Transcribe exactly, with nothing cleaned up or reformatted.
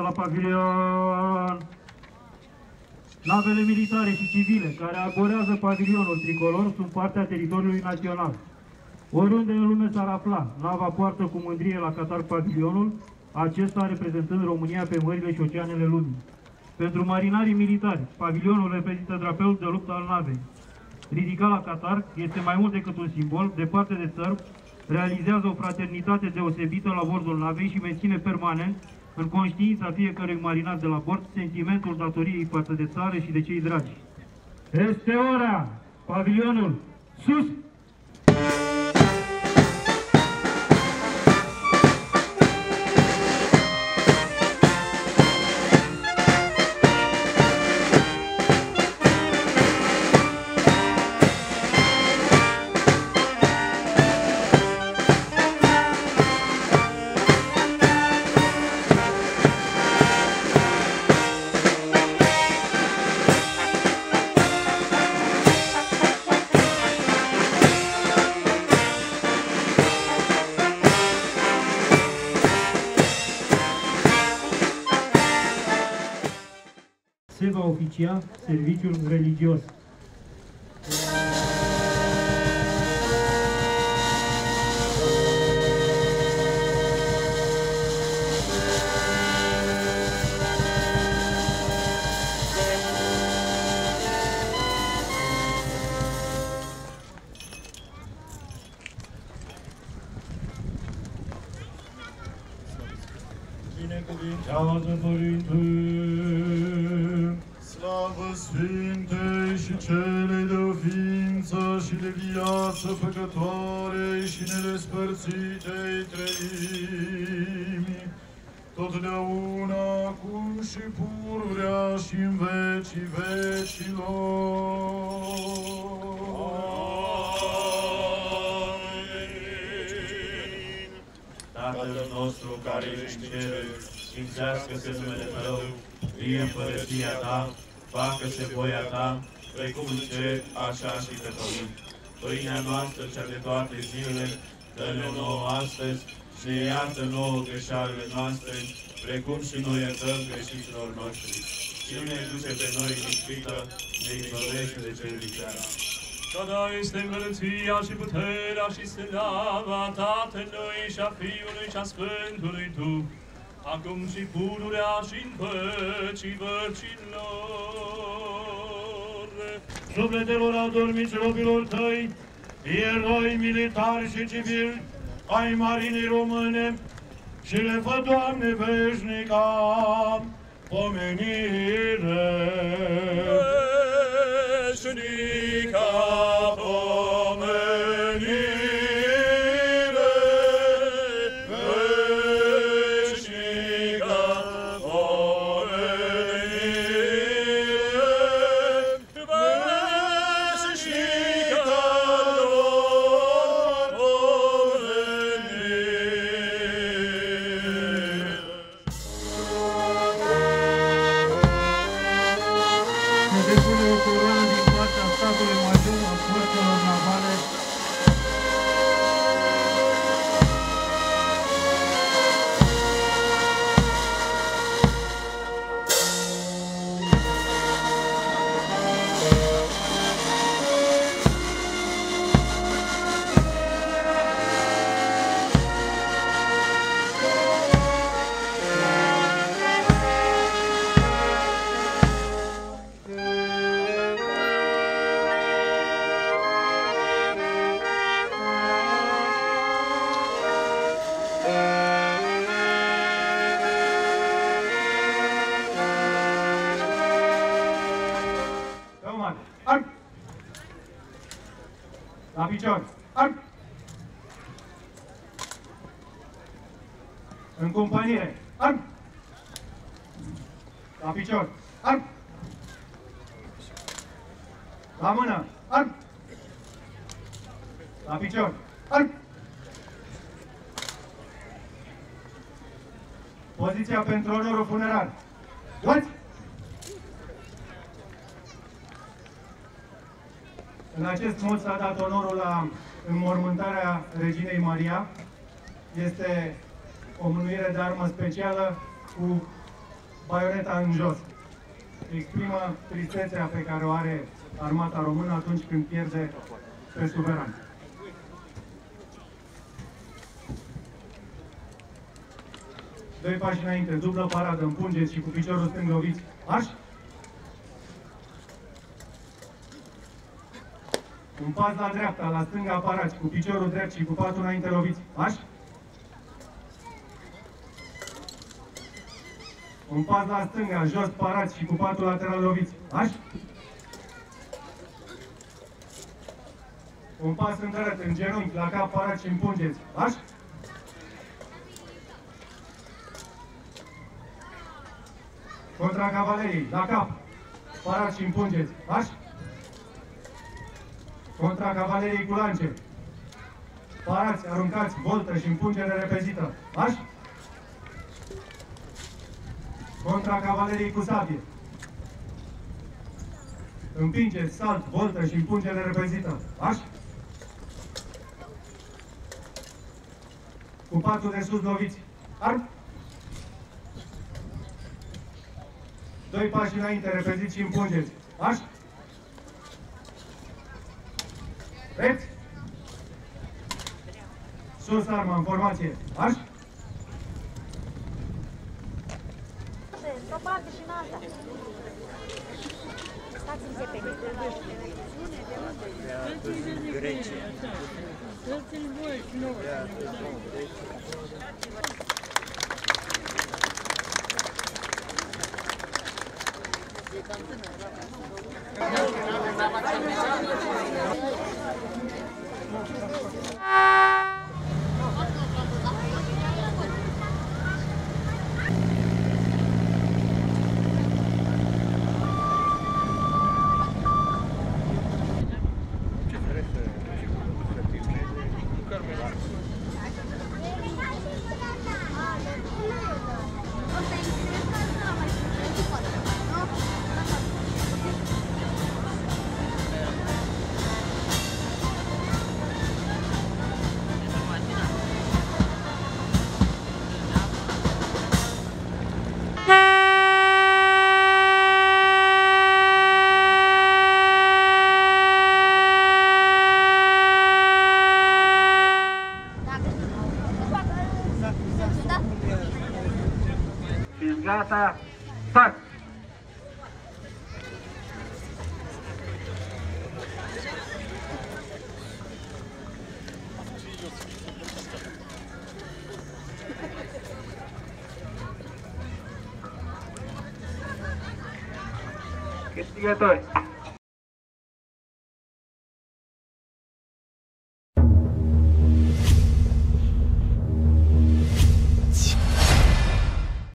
la pavilion! Navele militare și civile care arborează pavilionul tricolor sunt parte a teritoriului național. Oriunde în lume s-ar afla, nava poartă cu mândrie la Qatar pavilionul, acesta reprezentând România pe mările și oceanele lumii. Pentru marinarii militari, pavilionul reprezintă drapelul de luptă al navei. Ridicat la Qatar, este mai mult decât un simbol, departe de țărm, realizează o fraternitate deosebită la bordul navei și menține permanent, în conștiința fiecărui marinar de la bord, sentimentul datoriei față de țară și de cei dragi. Este ora! Pavilionul sus! Se va oficia serviciul religios. Binecuvintează Părinte, slavă Sfintei și cele de ovință și de viață făcătoare și nedespărțitei treimi, totdeauna, acum și pururea și în vecii vecilor. Amin. Tatăl nostru care ești în ceruri, sfințească-se numele Tău, vie împărăția Ta, facă-se voia Ta, precum în cer, așa și pe pământ. Pâinea noastră, cea de toate zilele, dă-ne-o nouă astăzi și ne iartă nouă greșalele noastre, precum și noi iertăm greșiților noștri. Și nu ne duce pe noi în ispită, ne izbăvește de cel viclean. Că Da este împărăția și puterea și slava Tatălui și a Fiului și a Sfântului Duh, acum și pururea și în vecii vecilor. Sufletelor adormiți robilor Tăi, eroi militari și civili ai marinii române, și le fă, Doamne, veșnica pomenire. Veșnica pomenire, veșnica pomenire, veșnica lor pomenire. Se depune o coroană din partea statului major al forțelor navale. Arc! La picior! Arc! În companie! Arc! La picior! Arc! La mână! Arc! La picior! Arc! Poziția pentru onorul funerar! Luați! În acest mod s-a dat onorul la înmormântarea Reginei Maria. Este o mânuire de armă specială cu baioneta în jos. Exprimă tristețea pe care o are armata română atunci când pierde pe suveran. Doi pași înainte, dublă paradă, împungeți și cu piciorul stâng loviți. Marș! Un pas la dreapta, la stânga aparați, cu piciorul drept și cu patul înainte loviți. Marș! Un pas la stânga, jos parați și cu patul lateral loviți. Marș! Un pas în drept, în genunchi, la cap parați și împungeți. Marș! Contra cavaleriei, la cap, parați și împungeți. Marș! Contra cavaleriei cu lance. Parați, aruncați, voltă și împungere repezită. Marș! Contra cavaleriei cu sabie. Împingeți, salt, voltă și împungere repezită. Marș! Cu patul de sus loviți. Arm! Doi pași înainte, repeziți și împungeți. Marș! Reți! Sus arma, în formație. Marș! Într-o parte și în alta. Stați-mi pe mine. Grecia. Dați-l voi și nouă. Gata, start! Câștigători!